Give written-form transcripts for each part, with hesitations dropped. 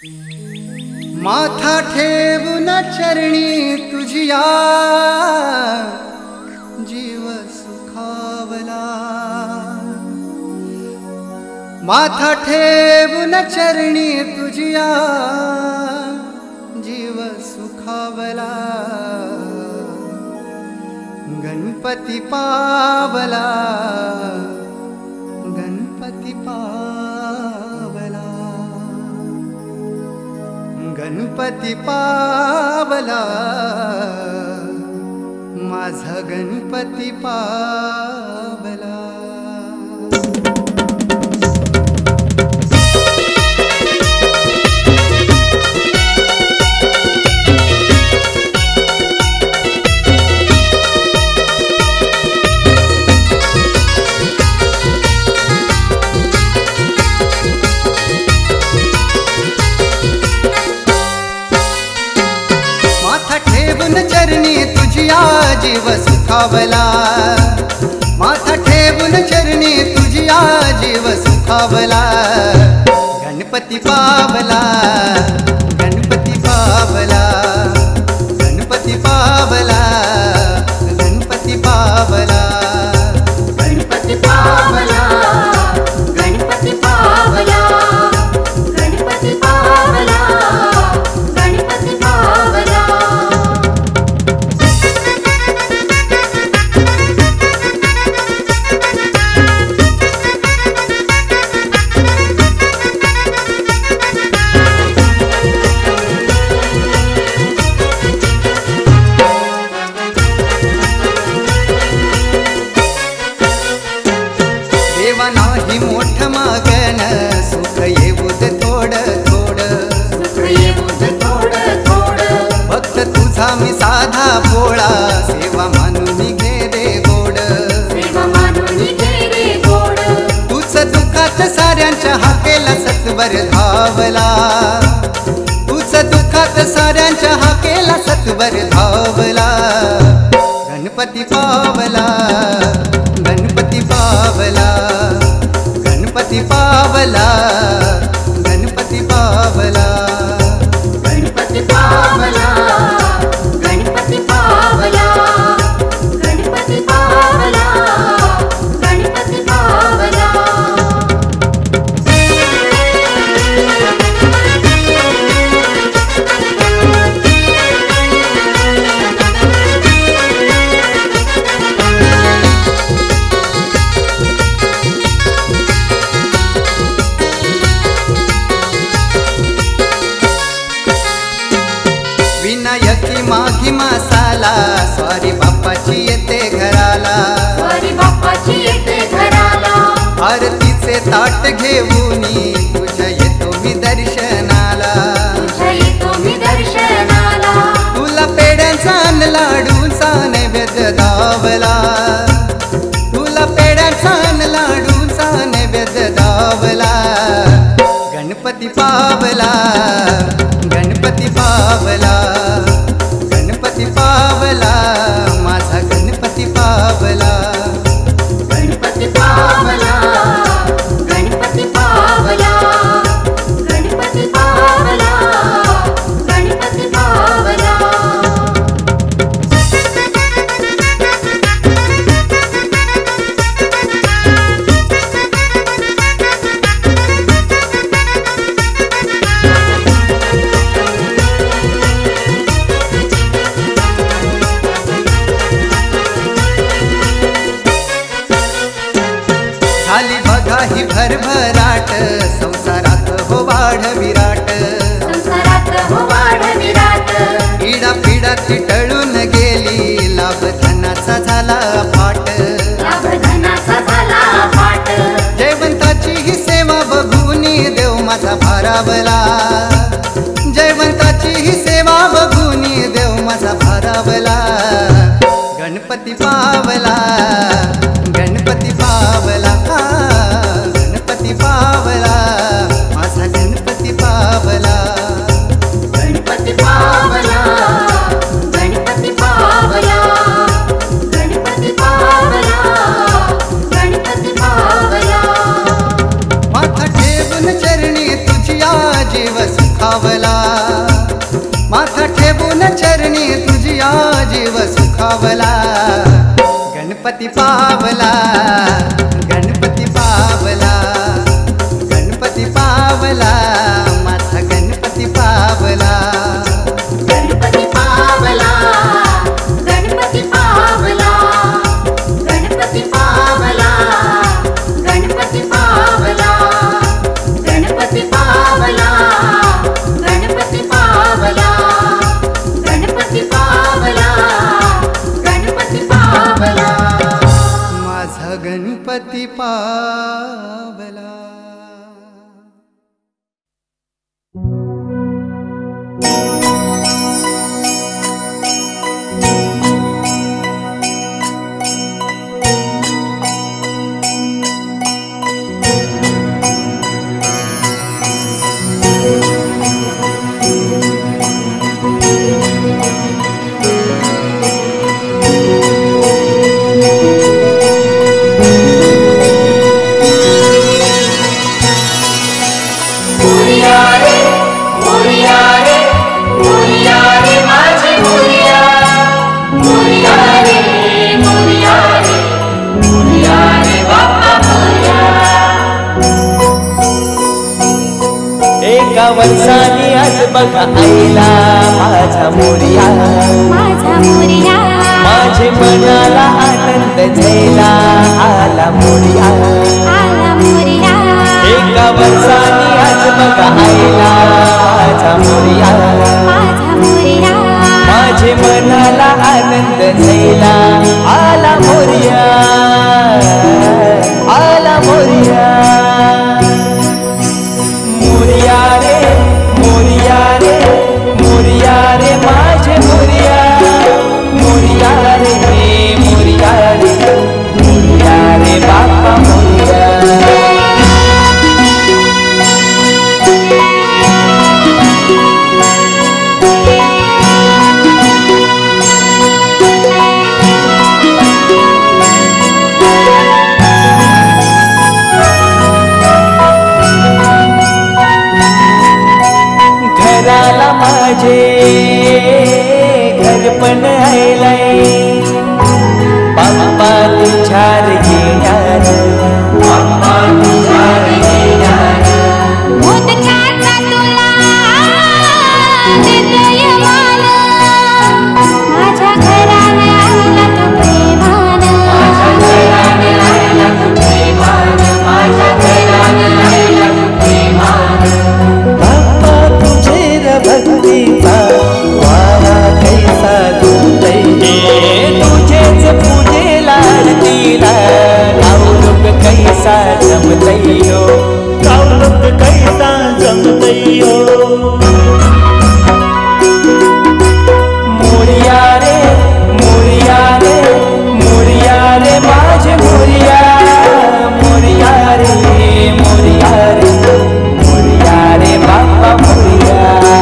माथा ठेवून चरणी तुझिया जीव सुखावला। माथा ठेवून चरणी तुझिया जीव सुखावला। गणपती पावला, गणपती पावला, गणपती पावला, माझा गणपती पावला। चरणी तुझिया जीव सुखावला। माथा ठेवून चरणी तुझिया जीव सुखावला। गणपती पावला, गणपती पावला, गणपती पावला, गणपती पावला, गणपती पावला, गणपती पावला, गणपती पावला, गणपती पावला। देवा नाही मोठ मागन, सुख येऊद थोड थोड, सुख येऊद थोड थोड। भक्त तुझा मी साधा भोळा, सेवा मानून घे रे गोड, सेवा मानून घे रे गोड। तुझ दुःखात साऱ्यांच्या हाकेला सत्वर धावला। तुझ दुःखात साऱ्यांच्या हाकेला सत्वर धावला। गणपती पावला, गणपती पावला, गणपती पावला, गणपती पावला, गणपती पावला, गणपती पावला, गणपती पावला, गणपती पावला। विनायकी माघी मासाला, स्वारी बाप्पाची येते घराला, स्वारी बाप्पाची येते घराला। आरतीचे ताट घेऊनी तुझ्या येतो मी दर्शनाला, तुझ्या येतो मी दर्शनाला। तुला पेड्यांचा अन लाडूचा नैवेद्य दावला। तुला पेड्यांचा अन लाडूचा नैवेद्य दावला। गणपती पावला, गणपती पावला, गणपती पावला, माझा गणपती पावला। गणपती पावला, गणपती पावला, गणपती पावला, गणपती पावला। झाली बघा ही भरभराट, संसारात हो वाढ विराट, संसारात हो वाढ विराट। इडा पिडा ती टळून गेली, लाभ धनाचा झाला फाट, लाभ धनाचा झाला फाट। जयवंताची ही सेवा बघूनी देव माझा भारावला। जयवंताची ही सेवा बघूनी देव माझा भारावला। गणपती पावला, गणपती पावला, गणपती पावला, माझा गणपती पावला। गणपती पावला, गणपती पावला, गणपती पावला, गणपती पावला। माथा ठेवून चरणी तुझिया जीव सुखा सुखावला, माथा ठेवून चरणी तुझिया जीव सुखावला. गणपती पावला, गणपती पावला, गणपती पावला, माझा गणपती पावला. गणपती पावला, गणपती पावला, गणपती पावला, गणपती पावला, गणपती पावला, गणपती पावला, गणपती पावला, गणपती पावला, माझा गणपती पावला. वर्षांनी आज बघा आईला माझा मोरया, माझा मोरया, माझे मनाला आनंद झाला आला मोरया, आला मोरया. एका वर्षांनी आज बघा आईला माझा मोरया, माझा मोरया, माझे मनाला आनंद झाला आला मोरया, आला मोरया. मोरया रे, मोरया रे, मोरया रे माझे मोरया, मोरया रे, मोरया रे, मोरया रे बाप्पा मोरया. घराला माझे घरपण आयलाय बाप्पा तुझ्यार घेणार, बाप्पा तुझ्यार घेणार. मोदकाचा तुला देतोय मान, माझ्या घराने आला तो प्रेमान, माझ्या घराने आयला तू प्रेमान, माझ्या घराने आयला तू प्रेमान. बाप्पा तुझे र भक्तीचा वारा कैसा तुझे, तुझेच पूजेला आरतीला गावलोक कैसा जमतयो, गावलोक कैसा जमतयो. मोरया रे, मोरया रे, मोरया रे माझे मोरया, मोरया रे, मोरया रे, मोरया रे बाप्पा मोरया.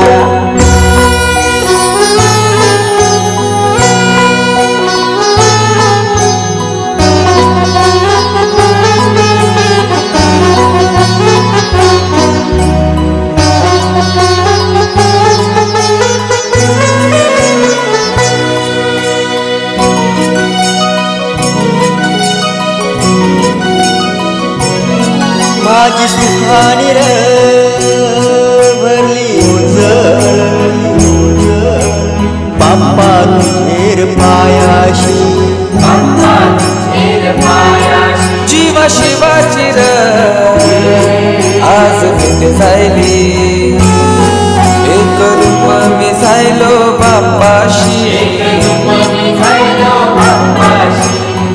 माझी सुखानी र भरली उजळ, बाप्पा तुझेर पायाशी, बाप्पा तुझेर पायाशी. जीवा शिवाची र आज भेट झाली, एक रूप मी झालो बाप्पाशी, एक रूप मी झालो बाप्पाशी.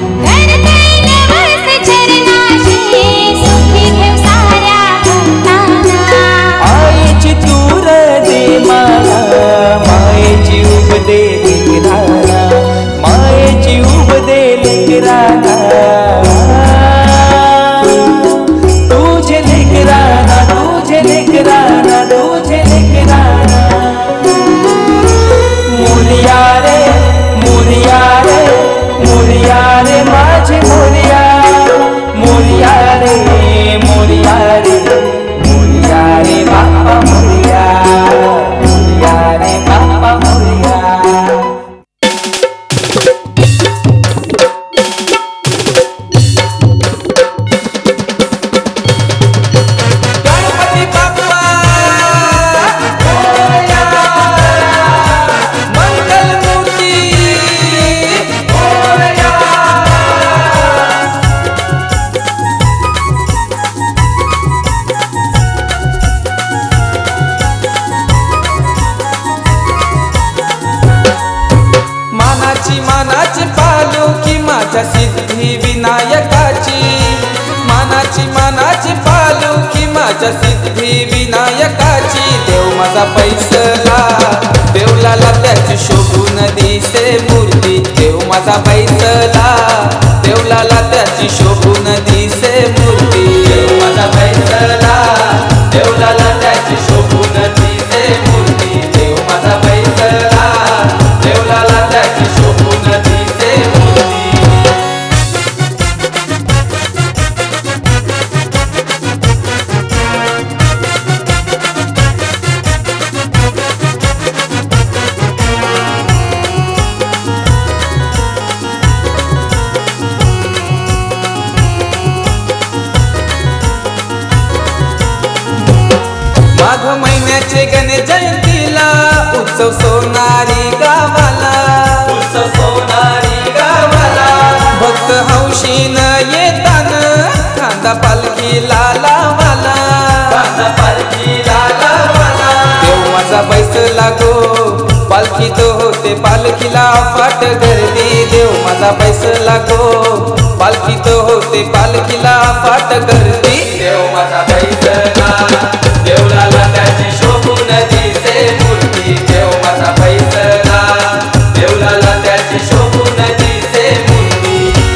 आईची तूर दे मला, मायेची उब दे लेकराला, मायेची उब दे लेकराला. तुझे लेकराला, तुझे लेकराला, तुझे लेकराला. मोरया रे, मोरया रे, मोरया रे माझे मोरया, मोरया रे, मोरया रे, मोरया रे बाप्पा मोरया. माझ्या सिद्धी विनायकाची देव माझा पैसला देवलाला त्याची शोभून दिसे मूर्ती देव माझा पैसला देवलाला त्याची शोभून दिसे मूर्ती देव माझा पैसला देवलाला त्याची शोभून दिसे मूर्ती देव माझा पैसला देवलाला त्याची शोभून दिसे मूर्ती माघ महिन्याचे गणेश जयंतीला उत्सव सोनारी गावाला उत्सव सोनारी गावाला भक्त हौशीन येताना खांदा पालखीला लावाला खांदा पालखीला लावाला देव माझा बैसला गो पालखी तो होते पालखीला फाट गर्दी देव माझा बैसला गो पालखी तो होते पालखीला फाट गर्दी देव माझा बैसला देवलाला त्याची शोभून दिसे मूर्ती देव माझा पैसला देवलाला त्याची शोभून दिसे मूर्ती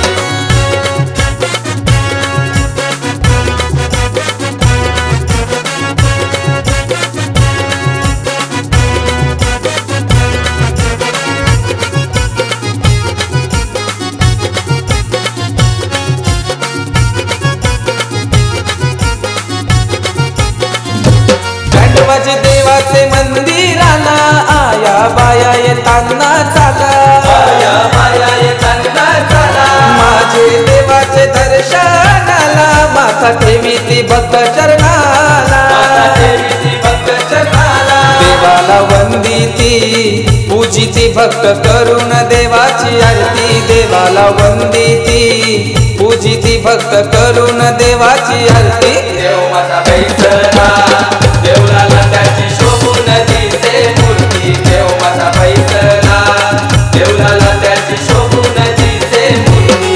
गणपती देवाचे मंदिराला आया बाया येताना चाला आया बाया येताना चाला माझे देवाचे दर्शनाला माथा ठेवी ती भक्त चरणाला माथा ठेवी ती भक्त चरणाला देवाला वंदिती पूजिती भक्त करून देवाची आरती देवाला वंदिती पूजिती भक्त करून देवाची आरती देव माझा पैसला देवलाला त्याची शोभून दिसे मूर्ती देव माझा पैसला देवलाला त्याची शोभून दिसे मूर्ती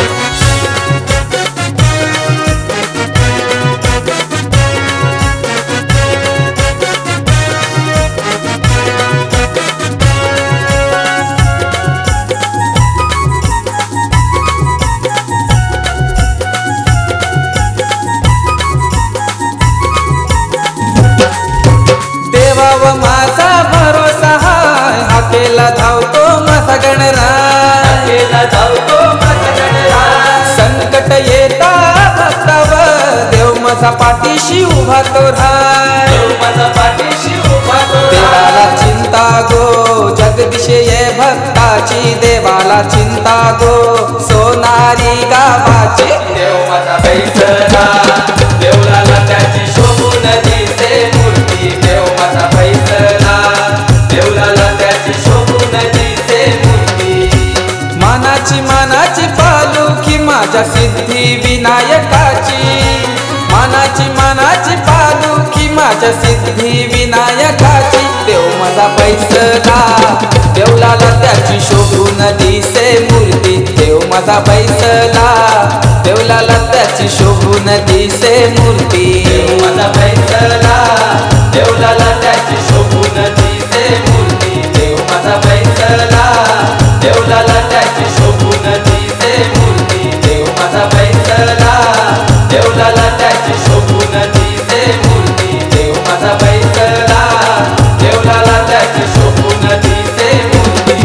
देवाव माझा भरोसा हाय हाकेला धावतो माझा गणराय हाकेला धावतो माझा गणराय संकट येता भक्तावर देव माझा पाठीशी उभा तो राय देव माझा पाठीशी उभा तो देवाला चिंता गो जगदिशे ये भक्ताची देवाला चिंता गो सोनारी गावाची देव माझा पैसला देवलाला त्याची शोभून दिसे मूर्ती देव माझा पैसला देवलाला त्याची शोभून दिसे मूर्ती मानाची पालुखी माझ्या सिद्धी विनायकाची मानाची पालुखी माझ्या सिद्धी विनायकाची देव माझा पैसला देवलाला त्याची शोभून दिसे मूर्ती देव माझा पैसला देवलाला त्याची शोभून दिसे मूर्ती देव माझा पैसला देवलाला त्याची शोभून दिसे मूर्ती देव माझा पैसला देवलाला त्याची शोभून दिसे मूर्ती देव माझा पैसला देवलाला त्याची शोभून दिसे मूर्ती देव माझा पैसला देवलाला त्याची शोभून दिसे मूर्ती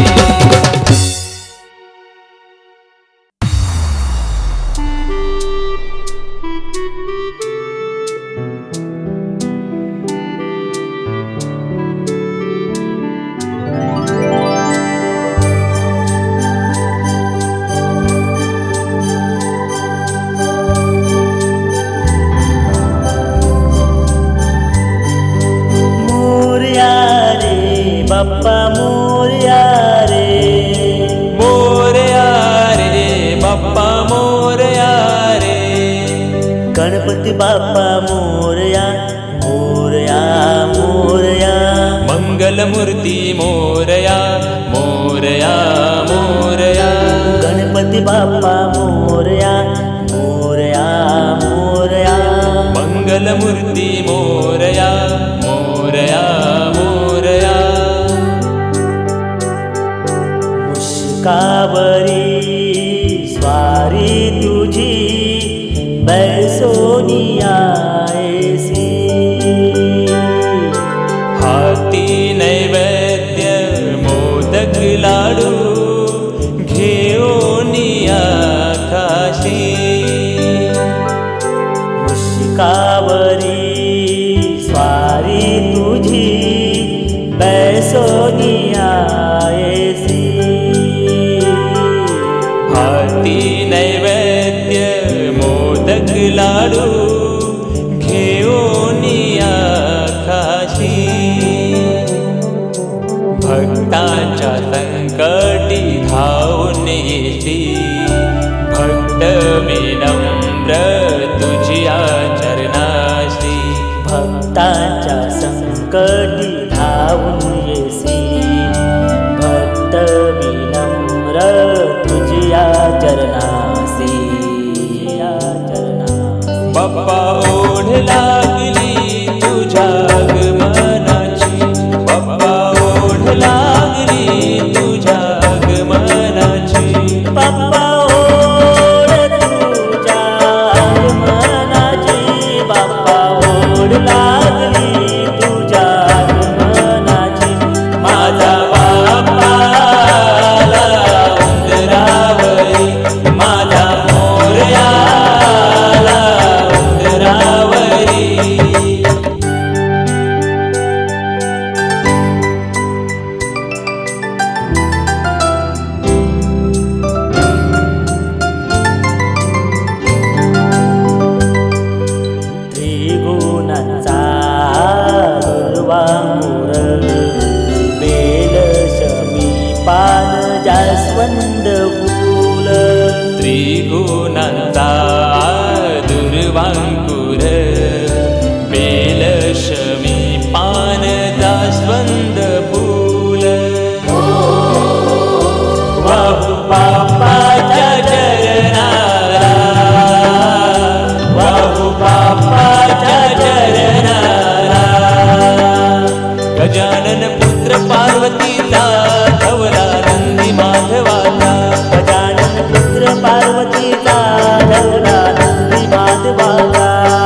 बाप्पा मोरया रे बाप्पा मोरया रे गणपती बाप्पा मोरया मोरया मोरया मंगलमूर्ती मोरया मोरया मोरया गणपती बाप्पा मोरया मोरया मोरया मंगल मंगलमूर्ती मोरया मोरया मोरया. मुष्कावरी स्वारी तुझी बैसोनिया ऐसी. हाती नैवेद्य मोदक लाडू घेऊनिया काशी. मुष्कावरी स्वारी तुझी बैसोनिया ऐसी. हाती नैवेद्य मोदक लाडू घेऊनिया काशी. भक्तांच्या संकटी धावून येती भक्त विनम्र तुझ्या चरणाशी. भक्तांच्या संकटी धावून येसी भक्त विनम्र तुझ्या चरणासी. बाप्पा ओढ लागली तुझ्या आगमनाची. बाप्पा ओढ लागली तुझ्या आगमनाची. बाप्पा ओढ तुझ्या आगमनाची. बाप्पा ओढ लागली तुझ्या आगमनाची. माझा बाप्पा आला उंदरावरी. माझा मोरया आला उंदरावरी. त्रिगुणांचा दुर्वांकुर बेल शमी पान जास्वंद फूल. त्रिगुणांचा दुर्वांकुर बेल शमी पान जास्वंद फूल. वाहू बाप्पाच्या चरणाला. वाहू बाप्पाच्या चरणाला. गजानन पुत्र पार्वतीचा धवला नंदी माधवाचा. गजानन पुत्र पार्वतीचा धवला नंदी माधवाचा.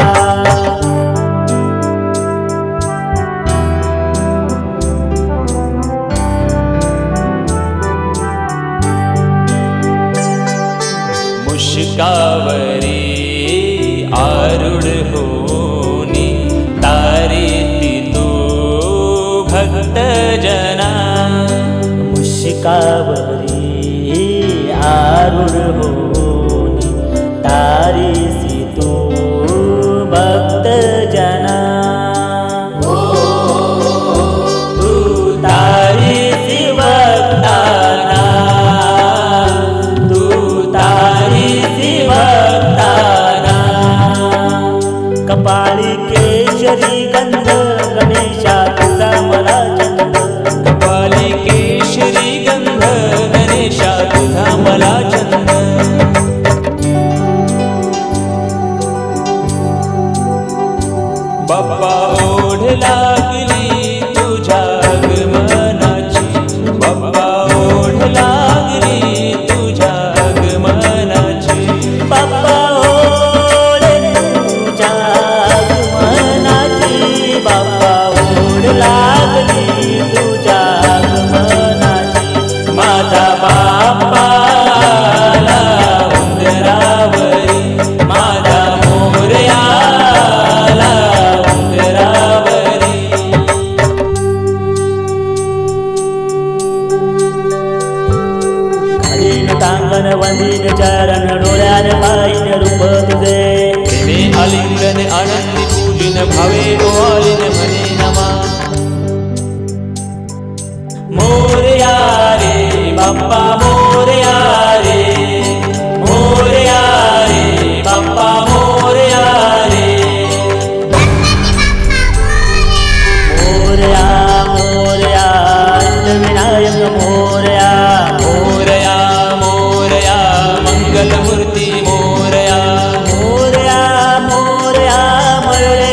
मुष्कावरी आरूढ होनी तारीती तू भक्त जना. मुष्कावरी आरूढ होनी तारीसी तू भक्त जना. तू तारीसी भक्ताना. तू तारीसी भक्ताना. कपाळी केशरी गंध गणेशा तुझा मला चंद. कपाली केशरी गंध गणेशा तुझा मला चंद. बाप्पा ओढ लागली तुझ्या आगमनाची. बाप्पा ओढ लागली तुझ्या आगमनाची. बाप्पा ओढ तुझ्या आगमनाची. बाप्पा ओढ लागली तुझ्या आगमनाची. माझा बाप्पा आला उंदरावरी. माझा मोरया आला उंदरावरी. घालीन टांगण वंदीन चरण डोळ्यान पाहिन रूप तुझे. प्रेमे आलिंगन आनंदी पूजिन भावे डोळीन म्हणे नमा. मोरया रे बाप्पा मोरया रे. मोरया रे बाप्पा मोरया रे. मोरया मोरया अष्टविनायक मोरया. मोरया मोरया मंगलमूर्ती मोरया. मोरया मोरया मरळे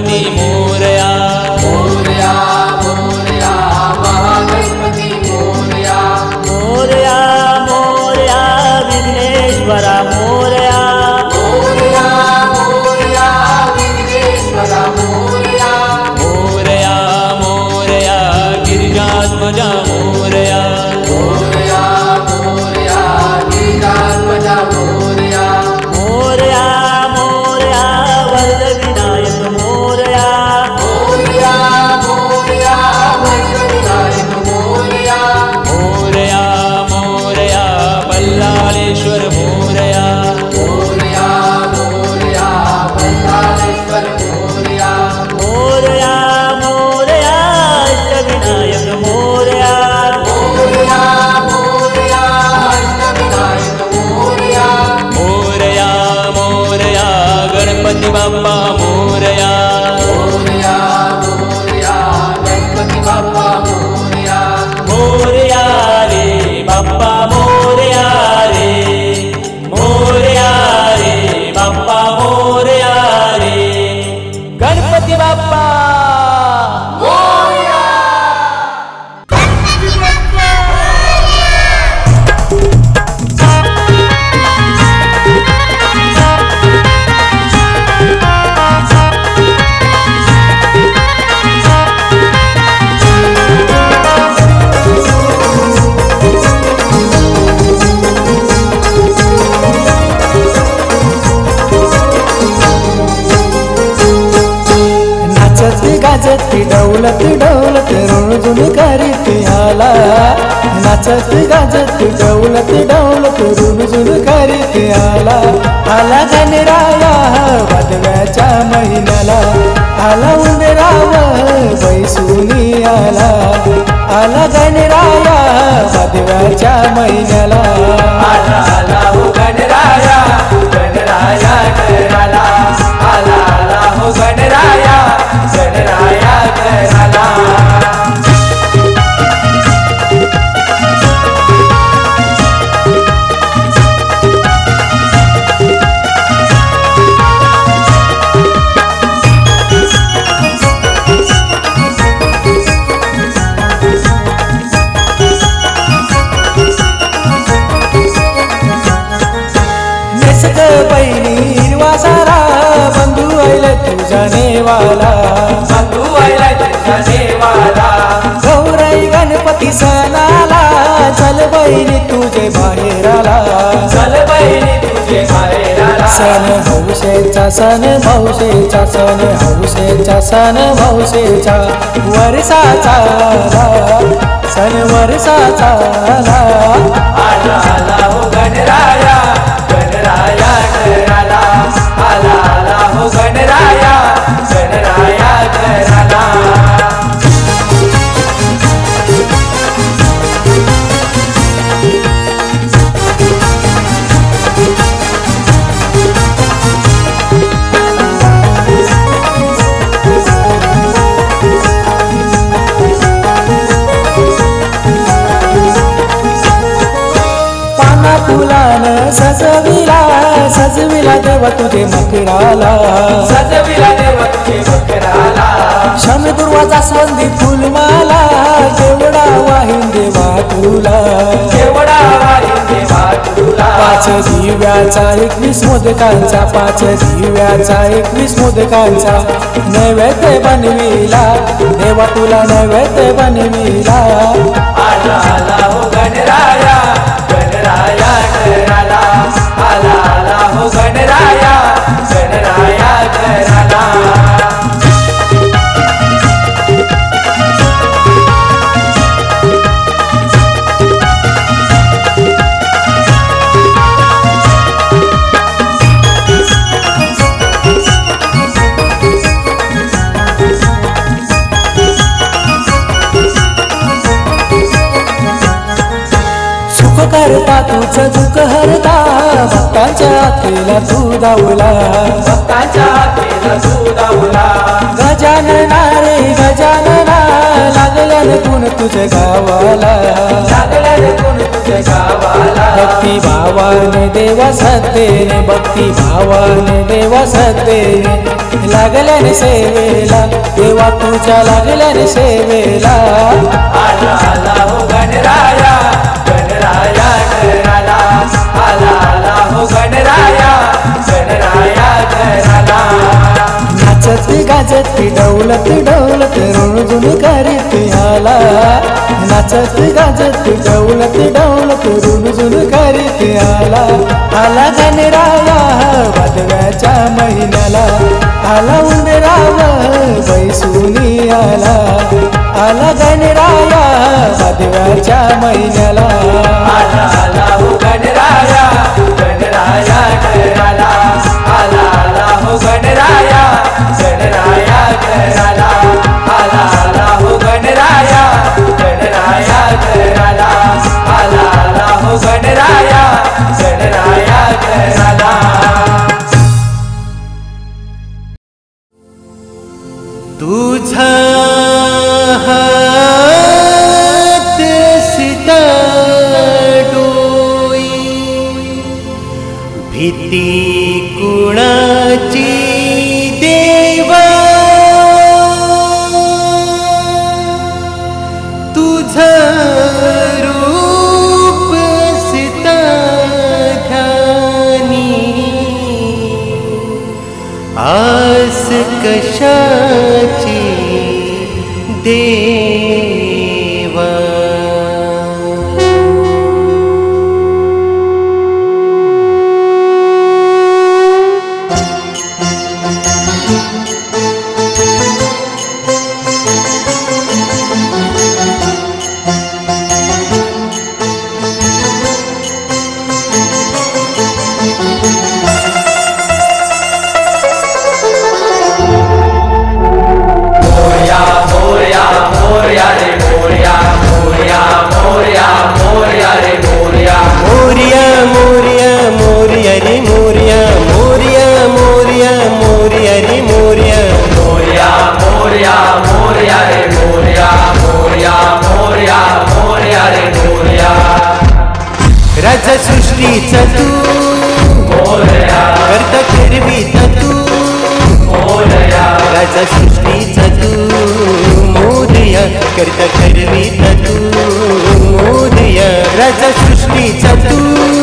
गणपती मोरया मोरया मोरया महागणपती मोरया मोरया मोरया विघ्नेश्वरा मोरया मोरया मोरया विघ्नेश्वरा मोरया मोरया मोरया गिरिजाध्वजा मोरया मोरया मोरया गिरिजाध्वजा मोरया मोरया मोरया वरद विनायक मोरया मोरया मोरया वज्रविनायक मोरया मोरया मोरया बल्लाळेश्वर मोरया मोरया मोरया बल्लाळेश्वर मोरया मोरया मोरया अष्टविनायक मोरया मोरया मोरया अष्टविनायक मोरया मोरया मोरया गणपती बाप्पा मोरया मोरया मोरया गणपती बाप्पा मोरया मोरया रे बाप्पा मोरया रे मोरया रे बाप्पा मोरया रे गणपती बाप्पा नाचत गाजत डौलत डौलत रुणझुण करीत आला नाचत गाजत डौलत डौलत रुणझुण करीत आला आला गणराया वादव्याच्या महिन्याला आला उंदराव बैसुनी आला आला गणराया वादव्याच्या महिन्याला आला आला हो गणराया गणराया घराला आला आला हो गणराया गणराया घराला नेसक बहिणी हिरवा सारा बंधू आयला तुझा नेवाला बंधू आयला तुझा देवाला गौराई गणपती सणाला चल बहिणी तुझे बाहेराला चल बहिणी तुझे माहेराला सण हौसेचा सण भाऊसेचा सण हौसेचा सण भाऊसेचा वर्षाचा सण वर्षाचा आला आला हो गणराया गणराया घराला आला आला हो गणराया गणराया घराला पाना फुलानं सजविला सजविला देवा तुझे मकराला सजविला देव तुझे मकराला शमी दुर्वा जास्वंदी फुलमाला केवडा वाहीन देवा तुला केवडा वारी देवा तुला पाच दिव्याचा 21 मोदकांचा पाच दिव्याचा 21 मोदकांचा नैवेद्य बनविला देवा तुला नैवेद्य बनविला आला आला हो गणराया गणराया घराला आला आला हो गणराया गणराया घराला सुख करता तुझं दुःख हरता भक्तांच्या हातीला तू दावला भक्तांच्या हातीला तू दावला गजानना रे गजानना लागल्या न गुण तुझ्या गावाला, लागला रे गुण तुझ्या गावाला. भक्ती भावाने देवा सत्तेने, भक्ती भावाने देवा सत्तेने, लागल्याने सेवेला देवा तुझ्या लागल्याने सेवेला. आला आला हो गणराया, गणराया घराला. आला आला हो गणराया, गणराया घराला. नाचत गाजत डौलत डौलत रुणझुण करीत आला, नाचत गाजत डौलत डौलत रुणझुण करीत आला. आला गणराया भादव्याच्या महिन्याला, आला उंदराव बैसुनी आला, आला गणराया भादव्याच्या महिन्याला. आला आला हो गणराया, गणराया घराला. आला आला हो गणराया, गणराया घराला. आला आला हो गणराया, गणराया घराला. आला आला हो गणराया, गणराया घराला. तुझा हात सिता डोई, भीती कुणाची देवा, तुझा रूप सिता ध्यानी, आस कशाची देवा. राजा सृष्टीचा तू करता फिरवीता तू, राजा सृष्टीचा तू मोरया, करता फिरवीता तू मोरया. राजा सृष्टीचा तू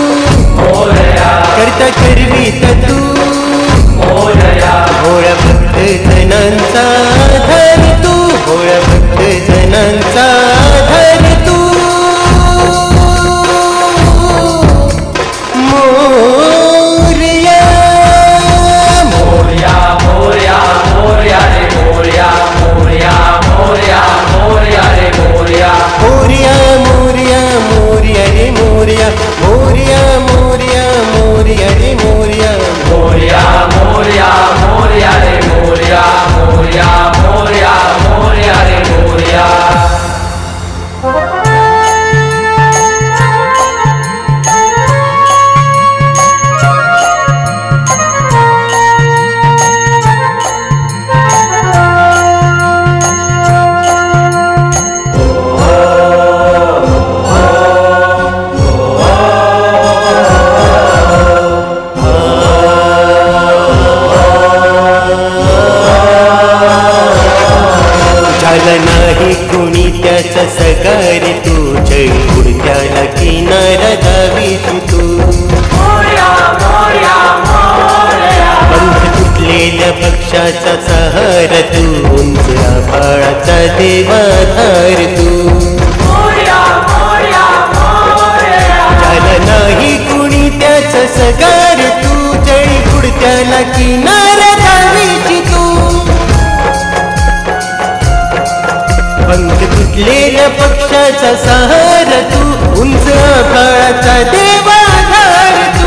करता फिरवीता तू मोरया. भोळा भक्त जनांचा धर तू, भोळा भक्त जनांचा धर तू. मोरया मोरया मोरया मोरया रे मोरया, मोरया मोरया मोरया रे मोरया. मोरया मोरया मोरया रे मोरया, मोरया मोरया मोरया रे मोरया. मोरया मोरया मोरया रे मोरया, मोरया मोरया मोरया रे मोरया. नाही कोणी त्याचा सगार तू, जय पुढच्याला किनार धावी तू. पंख तुटलेल्या पक्षाचा सहार तू, उंच आभाळाचा देवाधार तू. ज्याला नाही कोणी त्याचा सगार तू, जय पुढच्याला किनार धावीची तू. पंख तुटलेल्या पक्षाचा सहार तू, उंच आभाळाचा देवाधार तू.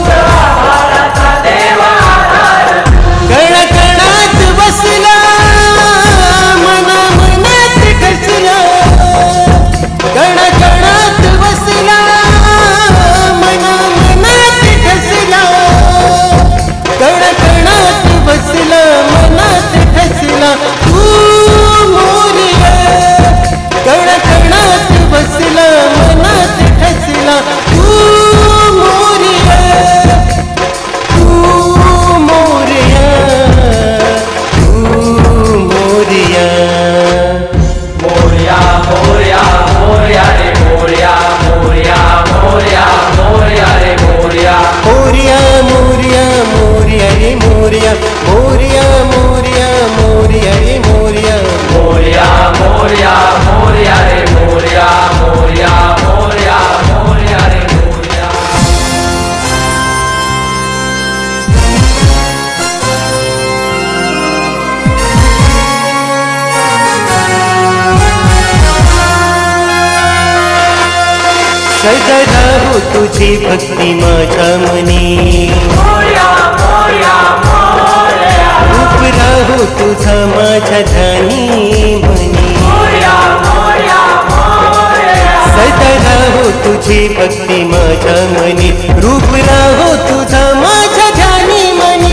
कणकणात बसला मना मनात ठसला, कणकणात बसला मना मनात ठसला, कणकणात बसला मनात ठसला. तू मोरया सदा राहो तुझी भक्ती माझ्या मनी रूप राहो तुझा माझ्या ध्यानी मनी सदा राहो तुझी भक्ती माझ्या मनी रूप राहो तुझा माझ्या ध्यानी मनी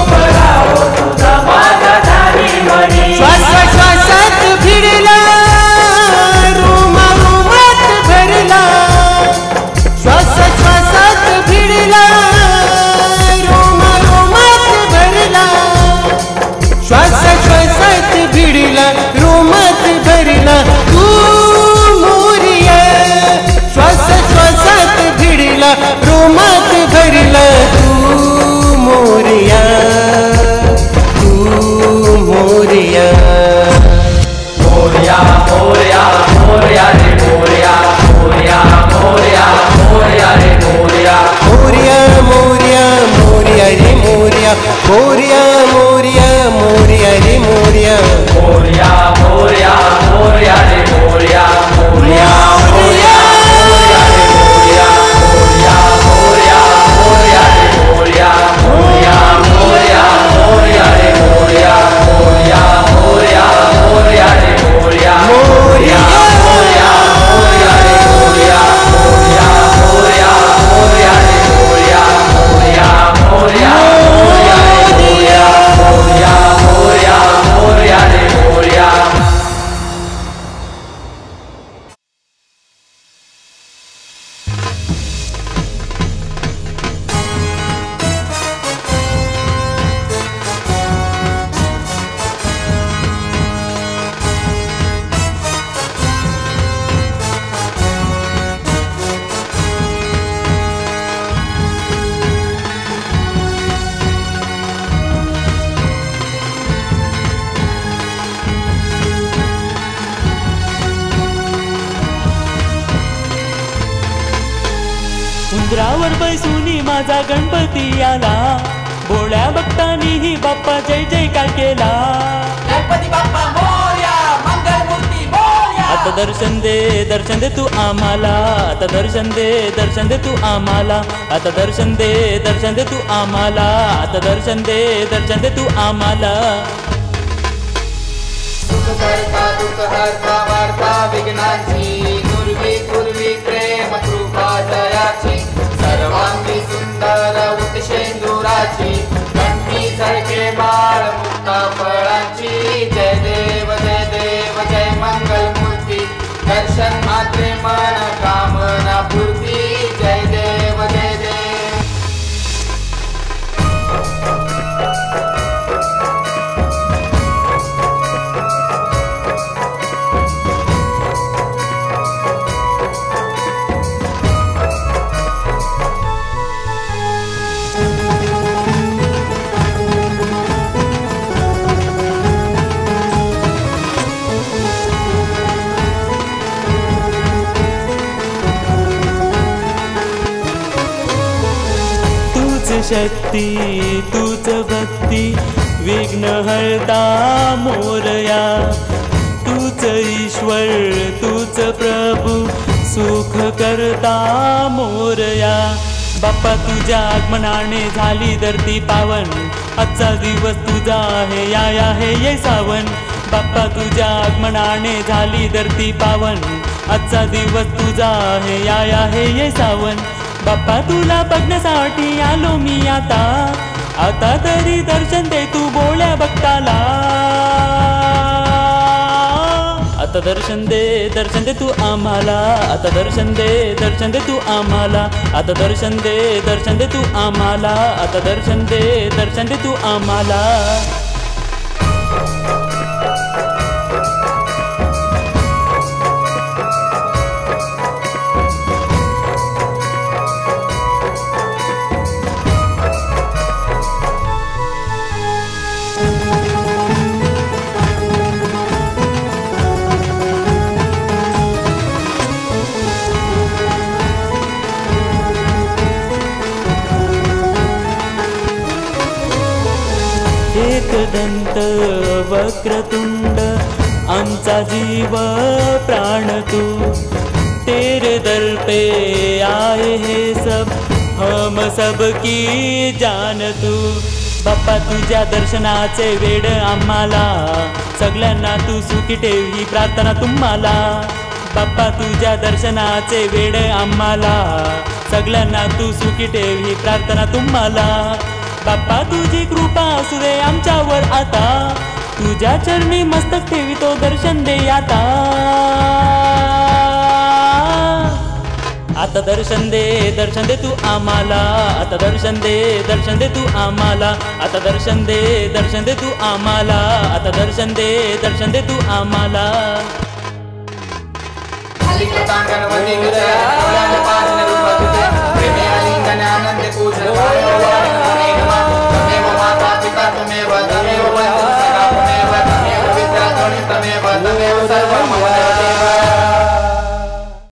श्वास श्वासात भिडला रोमा रोमात भरला श्वास श्वासात भिडला रोमा रोमात भरला श्वास श्वासात भिडला रोमात भरला तू मोरिया श्वास श्वासात भिडला रोमात भरला तू मोरिया मोरिया मोरया मोरया मोरया रे मोरया मोरया मोरया मोरया रे मोरया मोरिया मोरिया मोरिया रे मोरिया मोरिया मोरिया मोरिया रे मोरिया मोरया मोरया मोरया रे मोरया मोरया मोरया उंदरावर बैसूनी माझा गणपती आला भोळ्या भक्तांनीही बाप्पा जय जयकार केला गणपती बाप्पा मोरया मंगल मूर्ती मोरया आता दर्शन दे तू आम्हाला आता दर्शन दे तू आम्हाला आता दर्शन दे तू आम्हाला आता दर्शन दे तू आम्हाला सुख करता दुःख हरता वार्ता विघ्नांची पूर्वी प्रेम कृपा दयाची सर्वांगी सुंदर उत्शेंदुराची कंठी झळके बाळ मुक्ता फळांची जय देव जय मंगल मूर्ती दर्शन मात्रे मन कामना पूर्ती जय देव शक्ती तूच भक्ती विघ्न हरता मोरया तूच ईश्वर तूच प्रभू सुख करता मोरया बाप्पा तुझ्या आगमनाने झाली धरती पावन आजचा दिवस तुझा आहे या हे ये सावन बाप्पा तुझ्या आगमनाने झाली धरती पावन आजचा दिवस तुझा आहे या हे ये सावन बाप्पा तुला बघण्यासाठी आलो मी आता तरी दर्शन दे तू भोळ्या भक्ताला आता दर्शन दे तू आम्हाला आता दर्शन दे तू आम्हाला आता दर्शन दे तू आम्हाला आता दर्शन दे तू आम्हाला एकदंत वक्रतुंड आमचा जीव प्राण तू तेरे दर पे आए हैं सब, हम सबकी जान तू. बाप्पा तुझ्या दर्शनाचे वेड आम्हाला, सगळ्यांना तू सुखी ठेव ही प्रार्थना तुम्हाला. बाप्पा तुझ्या दर्शनाचे वेड आम्हाला, सगळ्यांना तू सुखी ठेव ही प्रार्थना तुम्हाला. बाप्पा तुझी कृपा असू दे आमच्यावर आता, तुझ्या चरणी मस्तक ठेवितो दर्शन दे आता. आता दर्शन दे तू आम्हाला, आता दर्शन दे तू आम्हाला, आता दर्शन दे तू आम्हाला, आता दर्शन दे तू आम्हाला. गणपती गणपती